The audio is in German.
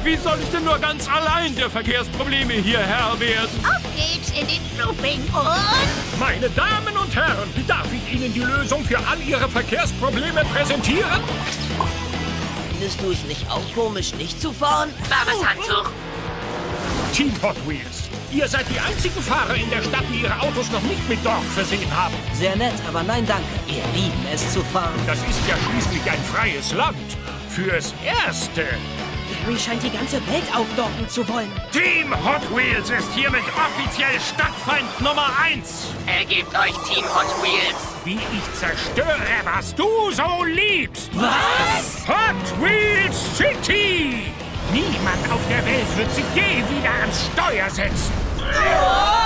Wie soll ich denn nur ganz allein der Verkehrsprobleme hier Herr werden? Auf geht's in den Looping und... Meine Damen und Herren, darf ich Ihnen die Lösung für all Ihre Verkehrsprobleme präsentieren? Findest du es nicht auch komisch, nicht zu fahren? Warmes Handtuch. Team Hot Wheels, ihr seid die einzigen Fahrer in der Stadt, die ihre Autos noch nicht mit Dorf versehen haben. Sehr nett, aber nein, danke. Wir lieben es zu fahren. Das ist ja schließlich ein freies Land. Fürs Erste. Garry scheint die ganze Welt aufdorten zu wollen. Team Hot Wheels ist hiermit offiziell Stadtfeind Nummer 1. Ergebt euch, Team Hot Wheels. Wie ich zerstöre, was du so liebst. Was? Hot Wheels City! Niemand auf der Welt wird sich je wieder ans Steuer setzen.